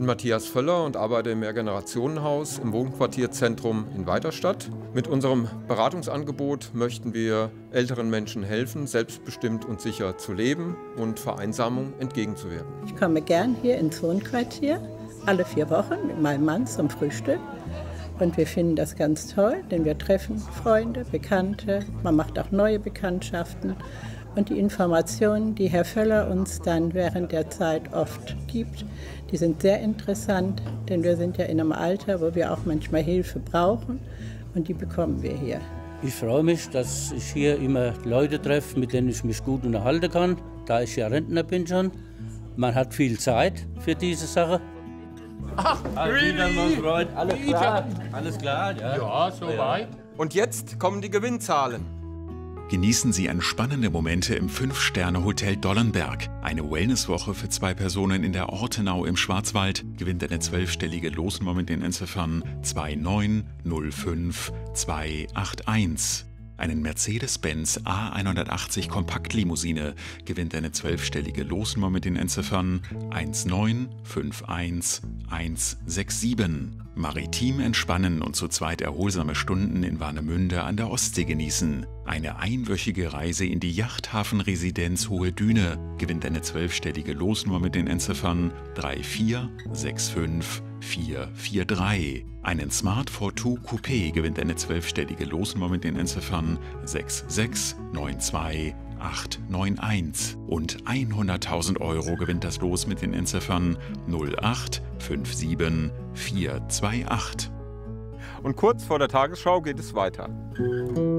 Matthias Völler und arbeite im Mehrgenerationenhaus im Wohnquartierzentrum in Weiterstadt. Mit unserem Beratungsangebot möchten wir älteren Menschen helfen, selbstbestimmt und sicher zu leben und Vereinsamung entgegenzuwirken. Ich komme gern hier ins Wohnquartier, alle 4 Wochen mit meinem Mann zum Frühstück. Und wir finden das ganz toll, denn wir treffen Freunde, Bekannte, man macht auch neue Bekanntschaften. Und die Informationen, die Herr Völler uns dann während der Zeit oft gibt, die sind sehr interessant, denn wir sind ja in einem Alter, wo wir auch manchmal Hilfe brauchen und die bekommen wir hier. Ich freue mich, dass ich hier immer Leute treffe, mit denen ich mich gut unterhalten kann, da ich ja Rentner bin schon. Man hat viel Zeit für diese Sache. Ach, Freund, alles klar? Alles klar? Ja, soweit. Und jetzt kommen die Gewinnzahlen. Genießen Sie entspannende Momente im 5-Sterne-Hotel Dollenberg. Eine Wellnesswoche für 2 Personen in der Ortenau im Schwarzwald gewinnt eine 12-stellige Losnummer mit den Endziffern 2905281. Einen Mercedes-Benz A180 Kompaktlimousine gewinnt eine 12-stellige Losnummer mit den Endziffern 1951167. Maritim entspannen und zu zweit erholsame Stunden in Warnemünde an der Ostsee genießen. Eine einwöchige Reise in die Yachthafenresidenz Hohe Düne gewinnt eine 12-stellige Losnummer mit den Endziffern 3465443. Einen Smart Fortwo Coupé gewinnt eine 12-stellige Losnummer mit den Endziffern 6692891. Und 100.000 € gewinnt das Los mit den Endziffern 0857428. Und kurz vor der Tagesschau geht es weiter.